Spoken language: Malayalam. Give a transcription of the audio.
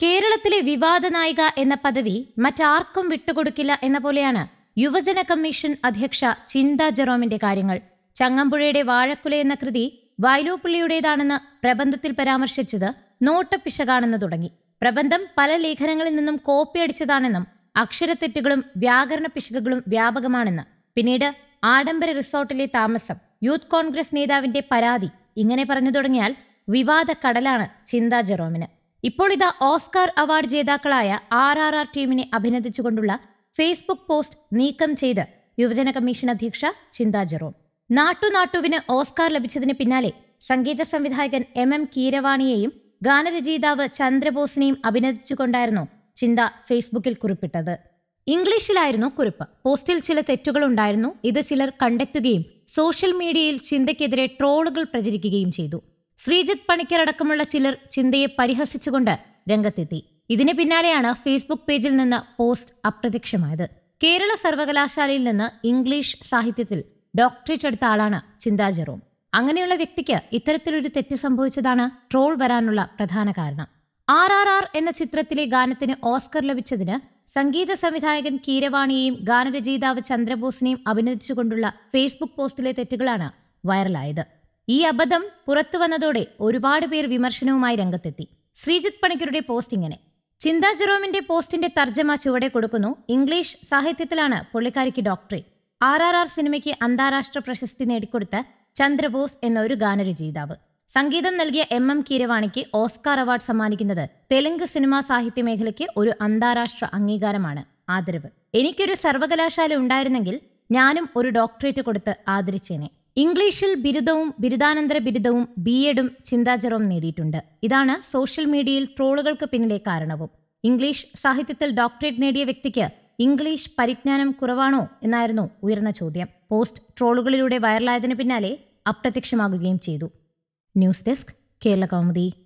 കേരളത്തിലെ വിവാദ നായിക എന്ന പദവി മറ്റാർക്കും വിട്ടുകൊടുക്കില്ല എന്ന പോലെയാണ് യുവജന കമ്മീഷൻ അധ്യക്ഷ ചിന്ത ജെറോമിന്റെ കാര്യങ്ങൾ. ചങ്ങമ്പുഴയുടെ വാഴക്കുല എന്ന കൃതി വയലോപ്പിള്ളിയുടേതാണെന്ന് പ്രബന്ധത്തിൽ പരാമർശിച്ചത് നോട്ടപ്പിശകാണെന്ന് തുടങ്ങി. പ്രബന്ധം പല ലേഖനങ്ങളിൽ നിന്നും കോപ്പിയടിച്ചതാണെന്നും അക്ഷരത്തെറ്റുകളും വ്യാകരണ പിശകുകളും വ്യാപകമാണെന്ന്, പിന്നീട് ആഡംബര റിസോർട്ടിലെ താമസം, യൂത്ത് കോൺഗ്രസ് നേതാവിന്റെ പരാതി, ഇങ്ങനെ പറഞ്ഞു തുടങ്ങിയാൽ വിവാദ കടലാണ് ചിന്ത ജെറോമിന്. ഇപ്പോൾ ഇതാ ഓസ്കാർ അവാർഡ് ജേതാക്കളായ RRR ടീമിനെ അഭിനന്ദിച്ചുകൊണ്ടുള്ള ഫേസ്ബുക്ക് പോസ്റ്റ് നീക്കം ചെയ്ത് യുവജന കമ്മീഷൻ അധ്യക്ഷ ചിന്ത ജെറോം. നാട്ടുനാട്ടുവിന് ഓസ്കാർ ലഭിച്ചതിന് പിന്നാലെ സംഗീത സംവിധായകൻ MM കീരവാണിയെയും ഗാനരചയിതാവ് ചന്ദ്രബോസിനെയും അഭിനന്ദിച്ചുകൊണ്ടായിരുന്നു ചിന്ത ഫേസ്ബുക്കിൽ കുറിപ്പിട്ടത്. ഇംഗ്ലീഷിലായിരുന്നു കുറിപ്പ്. പോസ്റ്റിൽ ചില തെറ്റുകളുണ്ടായിരുന്നു. ഇത് ചിലർ കണ്ടെത്തുകയും സോഷ്യൽ മീഡിയയിൽ ചിന്തയ്ക്കെതിരെ ട്രോളുകൾ പ്രചരിക്കുകയും ചെയ്തു. ശ്രീജിത്ത് പണിക്കർ അടക്കമുള്ള ചിലർ ചിന്തയെ പരിഹസിച്ചുകൊണ്ട് രംഗത്തെത്തി. ഇതിന് പിന്നാലെയാണ് ഫേസ്ബുക്ക് പേജിൽ നിന്ന് പോസ്റ്റ് അപ്രത്യക്ഷമായത്. കേരള സർവകലാശാലയിൽ നിന്ന് ഇംഗ്ലീഷ് സാഹിത്യത്തിൽ ഡോക്ടറേറ്റ് എടുത്ത ആളാണ് ചിന്ത ജെറോം. അങ്ങനെയുള്ള വ്യക്തിക്ക് ഇത്തരത്തിലൊരു തെറ്റ് സംഭവിച്ചതാണ് ട്രോൾ വരാനുള്ള പ്രധാന കാരണം. RRR എന്ന ചിത്രത്തിലെ ഗാനത്തിന് ഓസ്കർ ലഭിച്ചതിന് സംഗീത സംവിധായകൻ കീരവാണിയെയും ഗാനരചയിതാവ് ചന്ദ്രബോസിനെയും അഭിനന്ദിച്ചുകൊണ്ടുള്ള ഫേസ്ബുക്ക് പോസ്റ്റിലെ തെറ്റുകളാണ് വൈറലായത്. ഈ അബദ്ധം പുറത്തു വന്നതോടെ ഒരുപാട് പേർ വിമർശനവുമായി രംഗത്തെത്തി. ശ്രീജിത്ത് പണിക്കരുടെ പോസ്റ്റ് ഇങ്ങനെ: ചിന്ത ജെറോമിന്റെ പോസ്റ്റിന്റെ തർജ്ജമ ചുവടെ കൊടുക്കുന്നു. ഇംഗ്ലീഷ് സാഹിത്യത്തിലാണ് പുള്ളിക്കാരിക്ക് ഡോക്ടറേറ്റ്. RRR സിനിമയ്ക്ക് അന്താരാഷ്ട്ര പ്രശസ്തി നേടിക്കൊടുത്ത ചന്ദ്രബോസ് എന്ന ഒരു ഗാനരചയിതാവ്. സംഗീതം നൽകിയ MM കീരവാണിക്ക് ഓസ്കാർ അവാർഡ് സമ്മാനിക്കുന്നത് തെലുങ്ക് സിനിമാ സാഹിത്യ മേഖലയ്ക്ക് ഒരു അന്താരാഷ്ട്ര അംഗീകാരമാണ്, ആദരവ്. എനിക്കൊരു സർവകലാശാല ഉണ്ടായിരുന്നെങ്കിൽ ഞാനും ഒരു ഡോക്ടറേറ്റ് കൊടുത്ത് ആദരിച്ചേനെ. ഇംഗ്ലീഷിൽ ബിരുദവും ബിരുദാനന്തര ബിരുദവും BEdും ചിന്ത ജെറോം നേടിയിട്ടുണ്ട്. ഇതാണ് സോഷ്യൽ മീഡിയയിൽ ട്രോളുകൾക്ക് പിന്നിലെ കാരണവും. ഇംഗ്ലീഷ് സാഹിത്യത്തിൽ ഡോക്ടറേറ്റ് നേടിയ വ്യക്തിക്ക് ഇംഗ്ലീഷ് പരിജ്ഞാനം കുറവാണോ എന്നായിരുന്നു ഉയർന്ന ചോദ്യം. പോസ്റ്റ് ട്രോളുകളിലൂടെ വൈറലായതിനു പിന്നാലെ അപ്രത്യക്ഷമാകുകയും ചെയ്തു. News desk, Kerala Kaumudi.